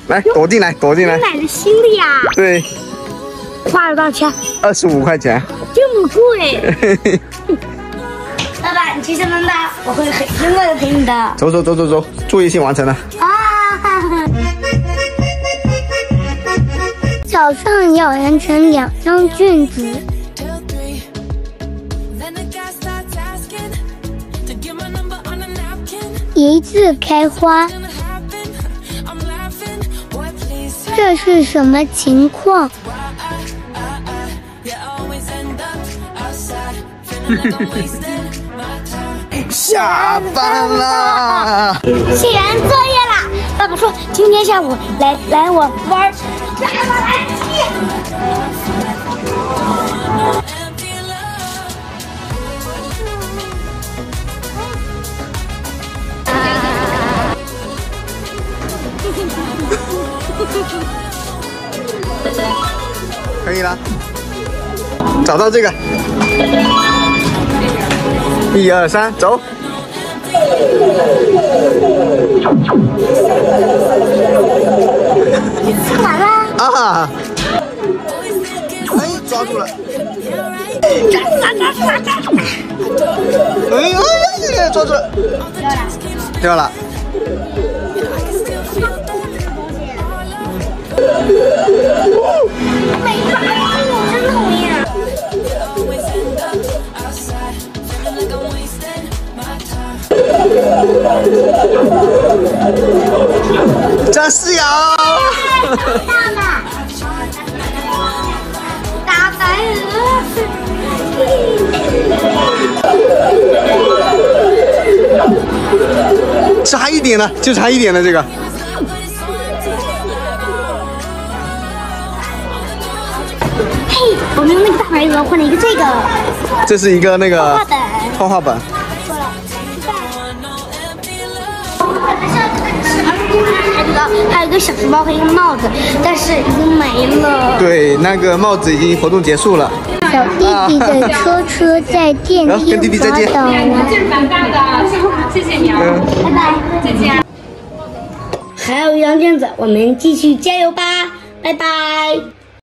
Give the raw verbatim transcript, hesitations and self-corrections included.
来躲进来，躲进来。 买的新的呀？ 对。 花了多少钱？ 二十五块钱。 这么贵？爸爸，你去上班吧，我会很认真的陪你的。 走走走走走，作业先完成了。 啊！早上要完成两张卷子。一字开花，这是什么情况？ 下班啦！ 写完作业啦！爸爸说今天下午来来我玩，来我来踢。 可以了，找到这个，一二三，走。 吃完了啊！哎，抓住了！哎呦哎呀，抓住了！掉了。 没抓住，真讨厌。 张思瑶， 大了，大白鹅， 差一点了，就差一点了，这个。 嘿，我们用那个大白鹅换了一个这个， 这是一个那个画本， 画画本。 错了，还有一个小书包和一个帽子，但是已经没了。 对，那个帽子已经活动结束了。 小弟弟的车车在电梯跟弟弟再见。 滑倒了， 这是蛮大的，谢谢你啊， 拜拜， 再见。 还有一张卷子，我们继续加油吧，拜拜。